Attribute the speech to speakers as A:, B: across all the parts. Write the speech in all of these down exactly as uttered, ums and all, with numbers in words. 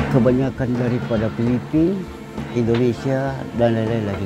A: Kebanyakan daripada Filipina, Indonesia dan lain-lain lagi.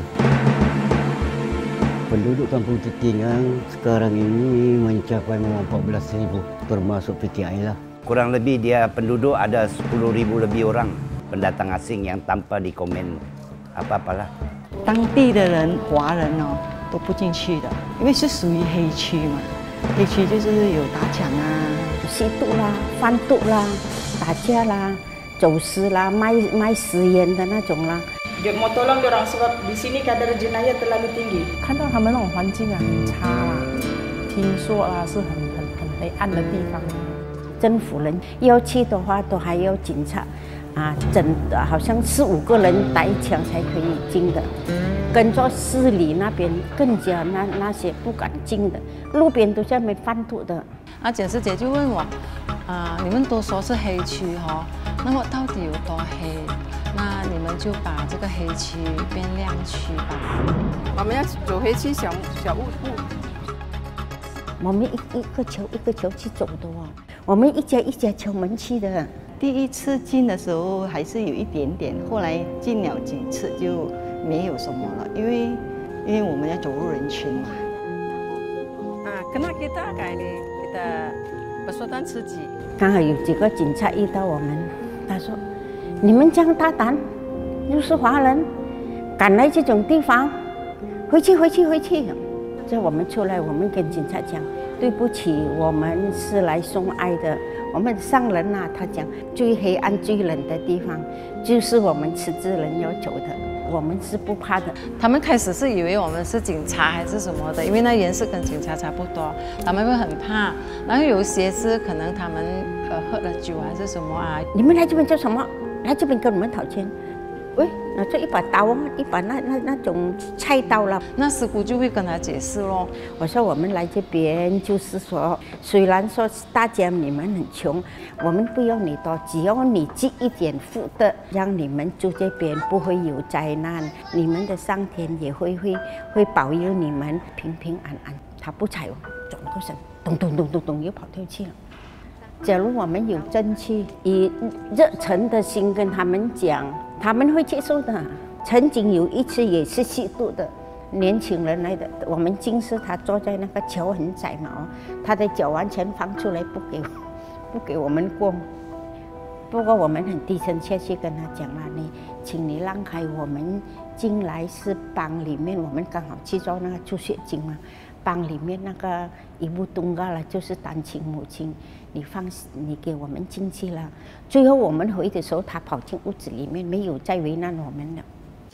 A: Penduduk Kampung Titingang sekarang ini mencapai empat belas ribu, termasuk P T I lah.
B: Kurang lebih dia penduduk ada sepuluh ribu lebih orang pendatang asing yang tanpa dikomen apa-apalah.
C: 当地的人，华人哦都不进去的，因为是属于黑区嘛。黑区就是有打抢啊、
D: 吸毒啦、贩毒啦、打架啦、走私啦、卖卖私烟的那种啦。
E: Dia mau tolong orang sebab di sini kadar jenayah terlalu tinggi.
F: 看到他们那种环境啊很差啦，听说啦是很很很黑暗的地方。
D: 政府人要去的话，都还要警察啊，整好像四五个人带一枪才可以进的。跟着市里那边更加那那些不敢进的，路边都在那边贩毒的。
F: 啊，简师姐就问我，啊，你们都说是黑区哈、哦，那么到底有多黑？ 那你们就把这个黑区变亮区吧。
G: 我们要走回去小小屋屋。
D: 我们一一个球一个球去走的哦，我们一家一家敲门去的。
C: 第一次进的时候还是有一点点，后来进了几次就没有什么了，因为因为我们要走入人群嘛。
G: 啊，kena kita kayak ini kita bersuatan suci。
D: 刚好有几个警察遇到我们，他说。 你们这样大胆，又是华人，敢来这种地方，回去回去回去！这我们出来，我们跟警察讲，对不起，我们是来送爱的。我们上人呐、啊，他讲最黑暗、最冷的地方，就是我们吃字人要走的。我们是不怕的。
F: 他们开始是以为我们是警察还是什么的，因为那颜色跟警察差不多，他们会很怕。然后有些是可能他们呃喝了酒还是什么啊？
D: 你们来这边做什么？ 来这边跟我们讨钱，喂，拿出一把刀啊，一把那那那种菜刀了。
F: 那师傅就会跟他解释咯。
D: 我说我们来这边就是说，虽然说大家你们很穷，我们不要你多，只要你积一点福德，让你们住这边不会有灾难，你们的上天也会会会保佑你们平平安安。他不睬我，转过身，咚咚咚咚咚又跑掉去了。 假如我们有正气，以热忱的心跟他们讲，他们会接受的。曾经有一次也是吸毒的年轻人来的，我们近视他坐在那个桥很窄嘛，哦，他的脚完全放出来不给，不给我们过。不过我们很低声下气跟他讲了，你，请你让开，我们进来是帮里面，我们刚好去做那个助学金嘛。 帮里面那个一部东嘎了，就是单亲母亲，你放你给我们进去了。最后我们回的时候，他跑进屋子里面，没有再为难我们了。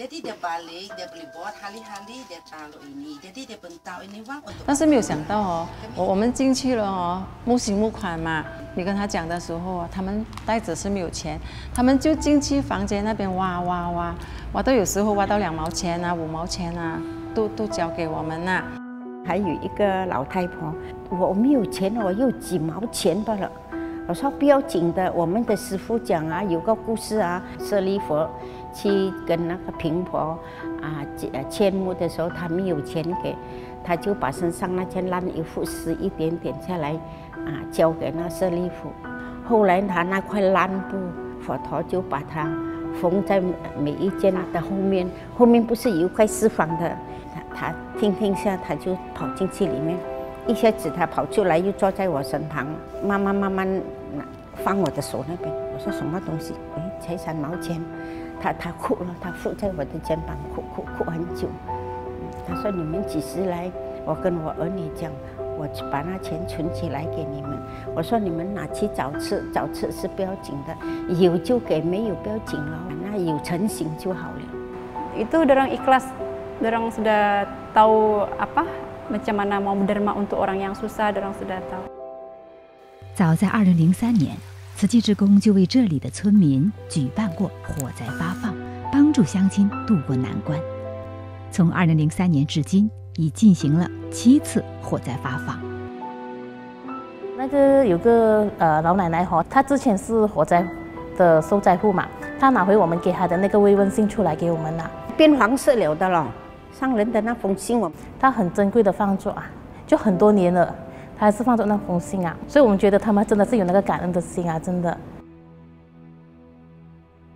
F: 但是没有想到哦，我我们进去了哦，募心募款嘛。你跟他讲的时候，他们袋子是没有钱，他们就进去房间那边挖挖挖，挖到有时候挖到两毛钱啊、五毛钱啊，都都交给我们呐、啊。
D: 还有一个老太婆，我没有钱，我有几毛钱罢了。我说不要紧的，我们的师傅讲啊，有个故事啊，舍利佛去跟那个贫婆啊迁墓的时候，他没有钱给，他就把身上那件烂衣服撕一点点下来啊，交给那舍利佛。后来他那块烂布，佛陀就把它缝在每一件的后面，后面不是有一块四方的。 他听听下，他就跑进去里面，一下子他跑出来，又坐在我身旁，慢慢慢慢放我的手那边。我说什么东西？哎，才三毛钱。他他哭了，他伏在我的肩膀哭哭哭很久。他说你们几时来？我跟我儿女讲，我把那钱存起来给你们。我说你们拿去找吃，找吃是不要紧的，有就给，没有不要紧了，那有成型就好了。
H: Itu dorang ikhlas. Dorang sudah tahu apa macam mana mau berderma untuk orang yang susah, dorang sudah tahu.
I: 早在二零零三年，慈济志工就为这里的村民举办过火灾发放，帮助乡亲渡过难关。从二零零三年至今，已进行了七次火灾发放。
J: 那个有个呃老奶奶哈，她之前是火灾的受灾户嘛，她拿回我们给她的那个慰问信出来给我们拿，
D: 变黄色了的了。 上人的那封信，我
J: 他很珍贵的放着啊，就很多年了，他还是放着那封信啊，所以我们觉得他们真的是有那个感恩的心啊，真的。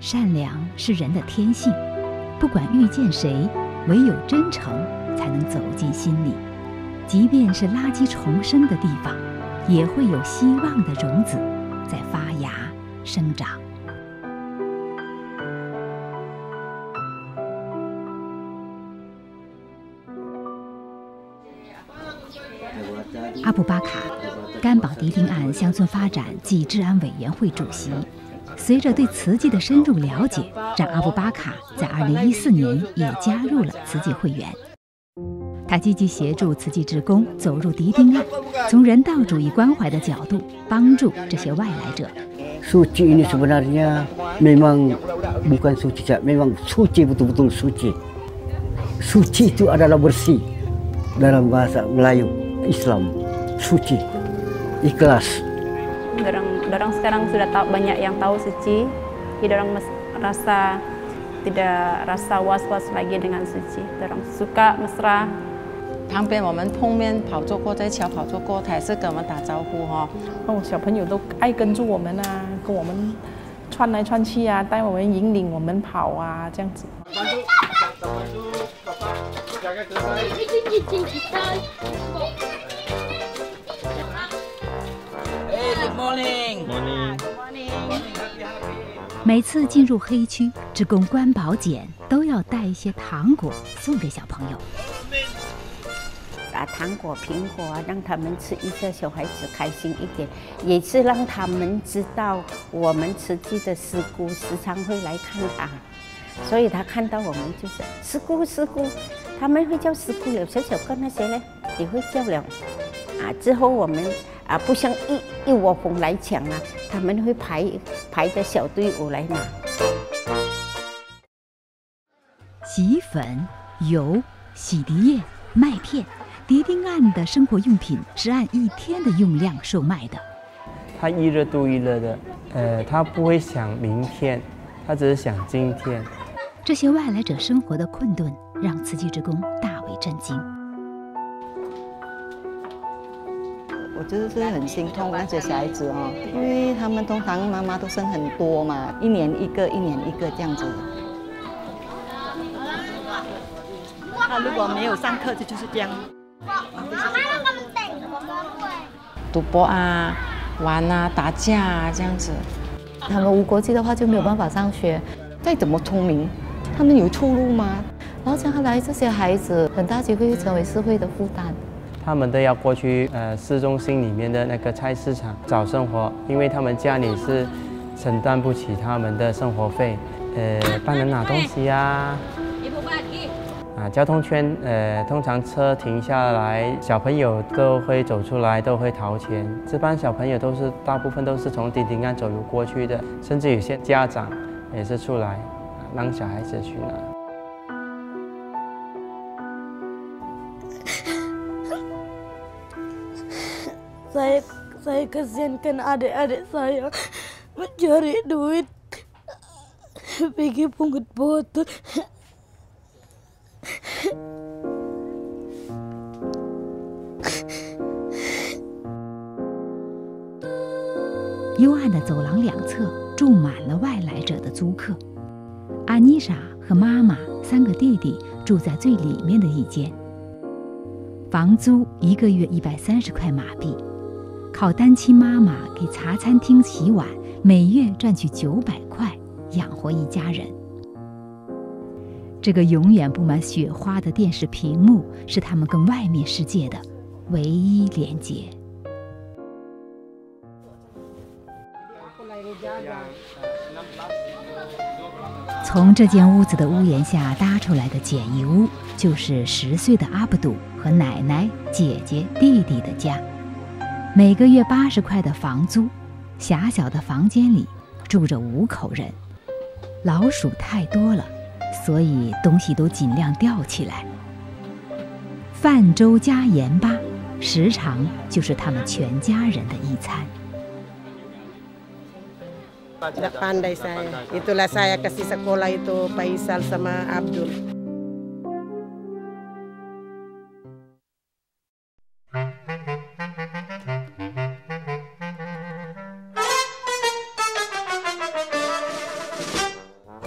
I: 善良是人的天性，不管遇见谁，唯有真诚才能走进心里。即便是垃圾丛生的地方，也会有希望的种子在发芽生长。阿布巴卡，甘榜迪丁案乡村发展暨治安委员会主席。随着对慈济的深入了解，让阿布巴卡在二零一四年也加入了慈济会员。他积极协助慈济志工走入迪丁案，从人道主义关怀的角度帮助这些外来者。
A: Suci ini sebenarnya memang bukan suci, memang suci betul-betul suci. Suci itu adalah bersih dalam bahasa Melayu Islam. Suci, ikhlas.
H: Dorang, dorang sekarang sudah tahu, banyak yang tahu suci, jadi dorang rasa tidak rasa was-was lagi dengan suci. Dorang suka mesra.
F: 旁边我们碰面跑坐过，在桥跑坐过，他也是跟我们打招呼哈、
E: 哦。哦，小朋友都爱跟住我们啊，跟我们串来串去啊，带我们引领我们跑啊，这样子。
K: Good morning.
I: Morning. Morning. 每次进入黑区，职工关保检都要带一些糖果送给小朋友。
D: 把糖果、苹果啊，让他们吃一下，小孩子开心一点，也是让他们知道我们慈济的师姑时常会来看他，所以他看到我们就是师姑师姑，他们会叫师姑，有小小个那些呢也会叫了啊。之后我们啊不像一一窝蜂来抢啊，他们会排排着小队伍来拿。
I: 洗衣粉、油、洗涤液、麦片。迪丁案的生活用品是按一天的用量售卖的。
L: 他一热度一热的，呃，他不会想明天，他只是想今天。
I: 这些外来者生活的困顿让慈济志工大为震惊。
C: 我就是很心痛那些小孩子哦，因为他们通常妈妈都生很多嘛，一年一个，一年一个这样子。他如果没有上课，就就是这样。
F: 赌博啊、玩啊、打架啊这样子。
M: 他们无国籍的话就没有办法上学。
C: 再怎么聪明，他们有出路吗？
M: 然后将来这些孩子很大机会会成为社会的负担。
L: 他们都要过去呃市中心里面的那个菜市场找生活，因为他们家里是承担不起他们的生活费，呃，帮人拿东西啊。啊，交通圈，呃，通常车停下来，小朋友都会走出来，都会掏钱。这帮小朋友都是大部分都是从迪丁案走路过去的，甚至有些家长也是出来，啊，让小孩子去拿。
N: Saya saya kasihankan adik-adik saya mencari duit, pergi pungut botol.
I: 幽暗的走廊两侧住满了外来者的租客。阿妮莎和妈妈三个弟弟住在最里面的一间，房租一个月一百三十块马币，靠单亲妈妈给茶餐厅洗碗，每月赚取九百块，养活一家人。这个永远布满雪花的电视屏幕是他们跟外面世界的唯一连结。从这间屋子的屋檐下搭出来的简易屋，就是十岁的阿布杜和奶奶、姐姐、弟弟的家。每个月八十块的房租，狭小的房间里住着五口人。老鼠太多了，所以东西都尽量吊起来。饭粥加盐巴，时常就是他们全家人的一餐。
O: Tidak pandai saya. Itulah saya kasih sekolah itu Faisal sama Abdul.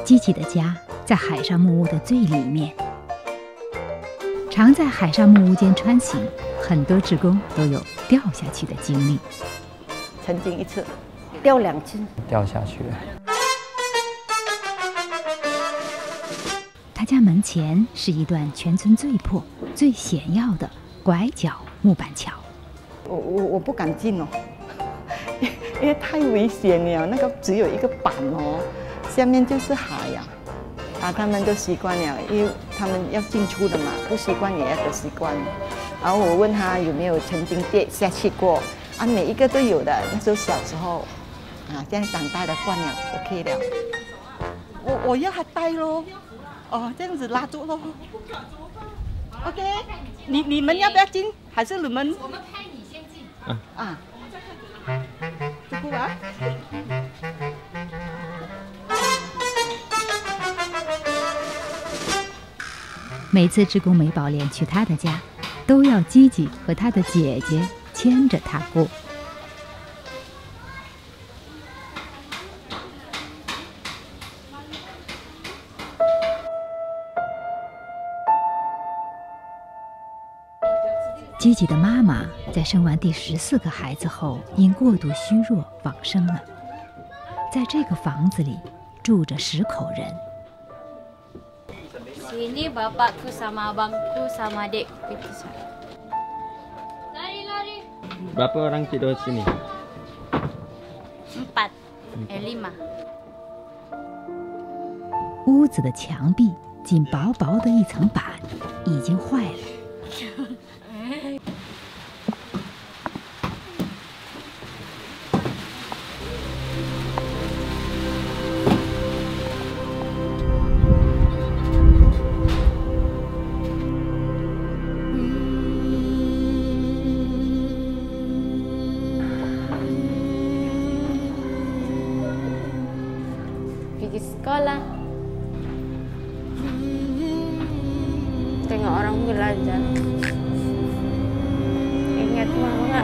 I: 基基的家在海上木屋的最里面，常在海上木屋间穿行，很多志工都有掉下去的经历。
C: 曾经一次
D: 掉两次，
L: 掉下去了。
I: 他家门前是一段全村最破、最险要的拐角木板桥。
C: 我我我不敢进哦，因为太危险了。那个只有一个板哦，下面就是海呀、啊。啊，他们都习惯了，因为他们要进出的嘛，不习惯也要得习惯。然后我问他有没有曾经跌下去过，啊，每一个都有的。那时候小时候，啊，现在长大了惯了 ，OK 了。我我要他带咯，哦，这样子拉住咯。OK， 你你们要不要进？还是你们？我们派你先进。啊。啊。不啊。
I: 每次志工美宝莲去他的家，都要基基和他的姐姐牵着他过。基基的妈妈在生完第十四个孩子后，因过度虚弱往生了。在这个房子里住着十口人。
P: Sini bapakku sama abangku sama adik itu saya. Lari lari.
Q: Berapa orang tidur sini?
P: Empat, eh lima.
I: 屋子的墙壁仅薄薄的一层板，已经坏了。
P: Pergi sekolah. Tengok orang belajar. Ingat mama.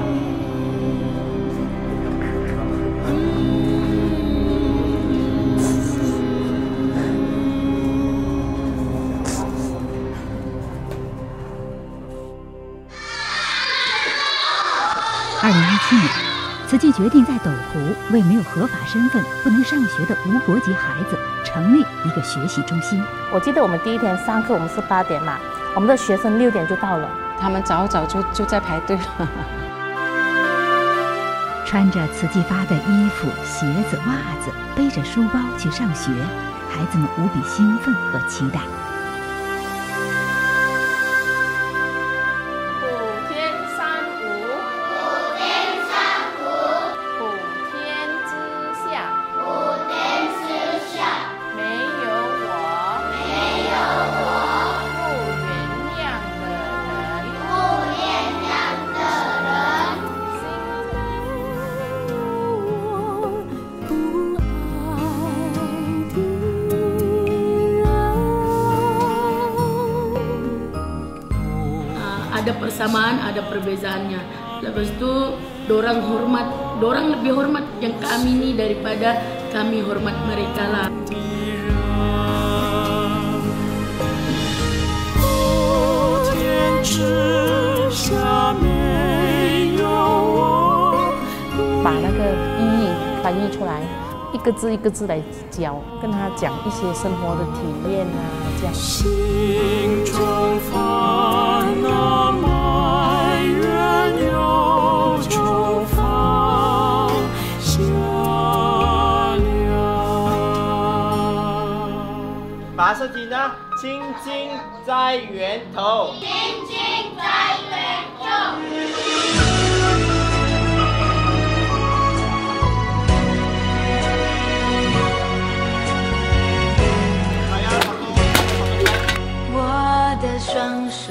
I: 二零一七年，慈济决定在斗湖为没有合法身份、不能上学的无国籍孩子成立一个学习中心。
J: 我记得我们第一天上课，我们是八点嘛，我们的学生六点就到了，
F: 他们早早就就在排队了。
I: 穿着慈济发的衣服、鞋子、袜子，背着书包去上学，孩子们无比兴奋和期待。
P: 普天三无，普天三无，普天之下，普天之下，没有我，没有我，不原谅的人，不原谅的人。
N: Ada persamaan, ada perbezaannya. Lepas itu, dorang hormat, dorang lebih hormat yang kami ini daripada kami hormat mereka lah.
J: 把那个意义翻译出来，一个字一个字来教，跟他讲一些生活的体验啊，这样。心中烦恼埋怨忧愁放下了。
Q: 把手紧呢，轻轻在源头，
P: 轻轻在源头。
R: 我的双手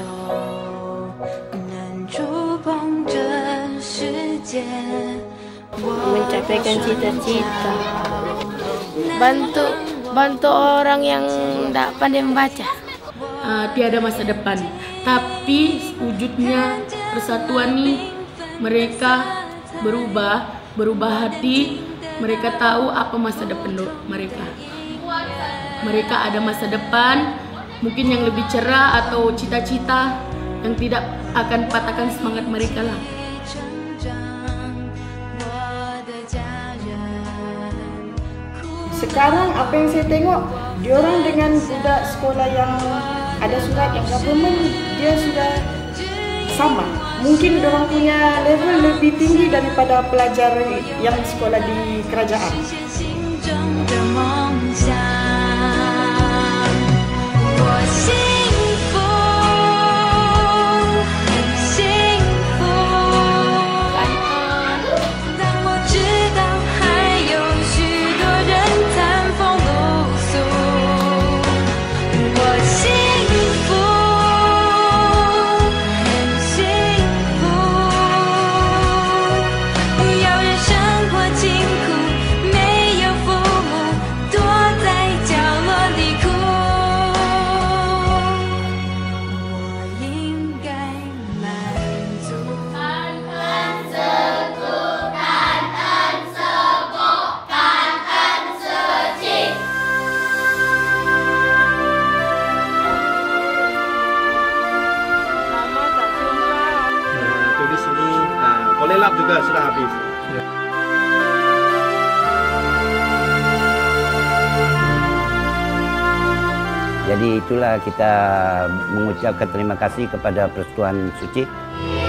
R: 能触碰这世界。
S: Mencapaikan cita-cita, bantu bantu orang yang tidak pandai membaca.
N: Uh, tiada masa depan, tapi wujudnya persatuan ini mereka berubah, berubah hati, mereka tahu apa masa depan mereka. mereka ada masa depan, mungkin yang lebih cerah atau cita-cita yang tidak akan patahkan semangat mereka lah.
T: Sekarang apa yang saya tengok, diorang dengan budak sekolah yang ada surat yang government, dia sudah sama. Mungkin diorang punya level lebih tinggi daripada pelajar yang sekolah di kerajaan.
Q: Boleh lap juga sudah habis.
B: Jadi itulah kita mengucapkan terima kasih kepada Persekutuan Suci